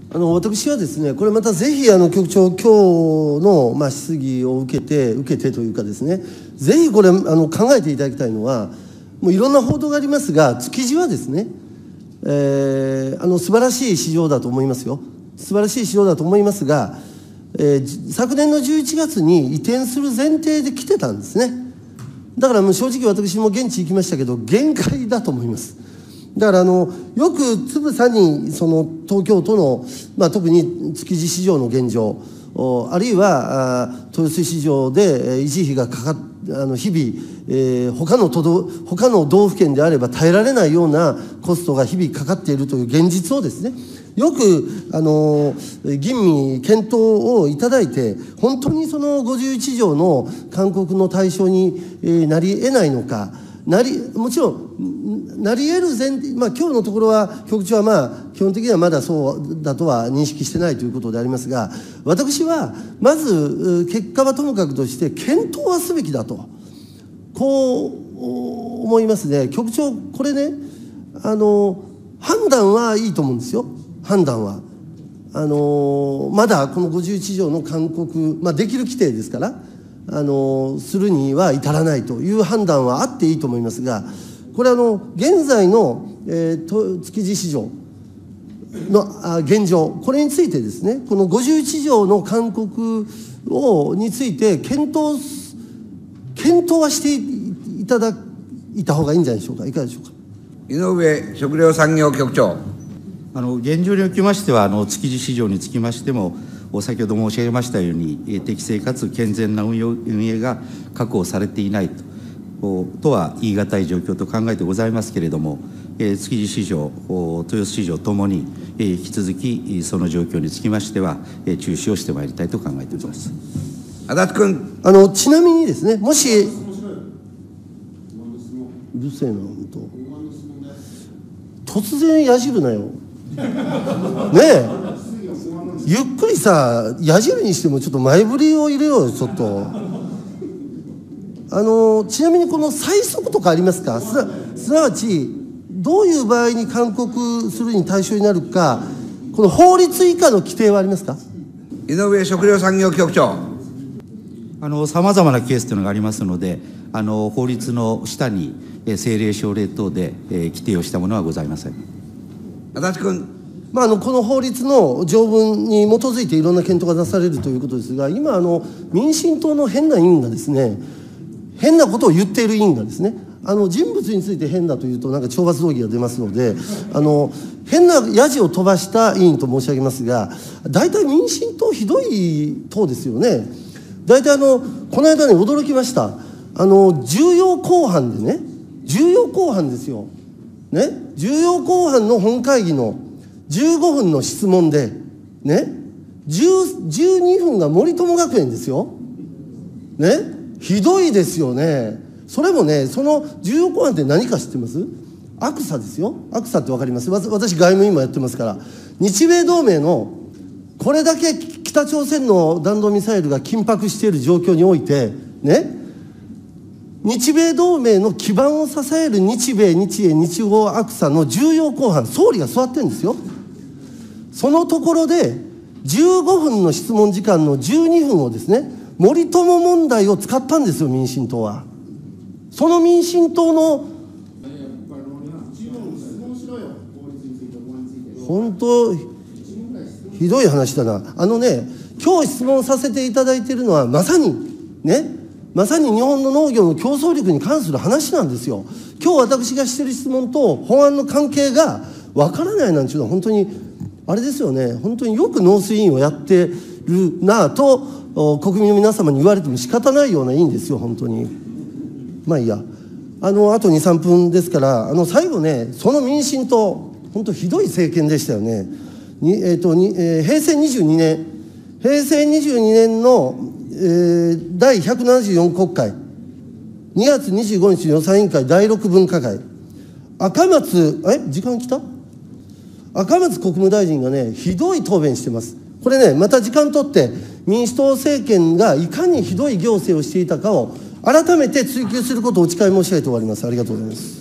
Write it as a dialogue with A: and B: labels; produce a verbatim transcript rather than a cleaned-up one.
A: あの私はですね、これまたぜひあの局長、今日のまあ質疑を受けて、受けてというかですね、ぜひこれあの考えていただきたいのは、もういろんな報道がありますが、築地はですね、えー、あの素晴らしい市場だと思いますよ、素晴らしい市場だと思いますが、えー、昨年のじゅういちがつに移転する前提で来てたんですね。だからもう正直、私も現地行きましたけど、限界だと思います。だからあのよくつぶさにその東京都の、まあ、特に築地市場の現状、あるいはあ豊洲市場で維持費がかかあの日々、えー、他の都道他の道府県であれば耐えられないようなコストが日々かかっているという現実をですね、よくあの吟味検討をいただいて、本当にそのごじゅういち条の勧告の対象に、えー、なり得ないのか。なりもちろんなり得る前提、まあ、今日のところは局長はまあ基本的にはまだそうだとは認識してないということでありますが、私はまず結果はともかくとして検討はすべきだと、こう思いますね。局長、これね、あの判断はいいと思うんですよ、判断は。あのまだこのごじゅういち条の勧告、まあ、できる規定ですから、あのするには至らないという判断はあっていいと思いますが、これあの現在の、えー、築地市場のあ現状、これについてですね、このごじゅういち条の勧告をについて検討検討はしていただいた方がいいんじゃないでしょうか。いかがでしょうか。
B: 井上食料産業局長。
C: あの現状におきましては、あの築地市場につきましても、先ほど申し上げましたように、適正かつ健全な運用運営が確保されていないととは言い難い状況と考えてございますけれども、築地市場、豊洲市場ともに引き続きその状況につきましては注視をしてまいりたいと考えております。
B: 足立君。
A: あのちなみにですね、もしうるせえな、本当突然やじるなよねえ、ゆっくりさ、矢印にしてもちょっと前振りを入れようよ、ちょっと。あのちなみにこの催促とかありますか。すな、すなわちどういう場合に勧告するに対象になるか、この法律以下の規定はありますか。
B: 井上食料産業局長。
C: さまざまなケースというのがありますので、あの法律の下に政令省令等で、えー、規定をしたものはございません。
B: 足立君。
A: まあ、あのこの法律の条文に基づいていろんな検討がなされるということですが、今あの民進党の変な委員がですね、変なことを言っている委員がですね、あの人物について変だというとなんか懲罰動議が出ますので、あの変なやじを飛ばした委員と申し上げますが、大体民進党ひどい党ですよね。大体あのこの間ね、驚きました。あの重要公判でね、重要公判ですよね、重要公判の本会議のじゅうごふんの質問でね、じゅうにふんが森友学園ですよね。ひどいですよね。それもね、その重要公判って何か知ってます？アクサですよ。アクサって分かります？私外務委員もやってますから、日米同盟のこれだけ北朝鮮の弾道ミサイルが緊迫している状況においてね、日米同盟の基盤を支える日米日英日豪アクサの重要公判、総理が座ってるんですよ。そのところでじゅうごふんの質問時間のじゅうにふんをですね、森友問題を使ったんですよ、民進党は。その民進党の本当ひどい話だな。あのね、今日質問させていただいているのはまさにね、まさに日本の農業の競争力に関する話なんですよ。今日私がしている質問と法案の関係がわからないなんていうのは本当にあれですよね。本当によく農水委員をやってるなぁと国民の皆様に言われても仕方ないような委員ですよ、本当に。まあいいや、あのあとにさんぷんですから、あの最後ね、その民進党本当ひどい政権でしたよね。に、えーとにえー、平成にじゅうにねん平成にじゅうにねんの、えー、第ひゃくななじゅうよん国会にがつにじゅうごにちの予算委員会だいろく分科会、赤松え時間来た赤松国務大臣がね、ひどい答弁してます。これね、また時間取って民主党政権がいかにひどい行政をしていたかを改めて追及することをお誓い申し上げて終わります。ありがとうございます。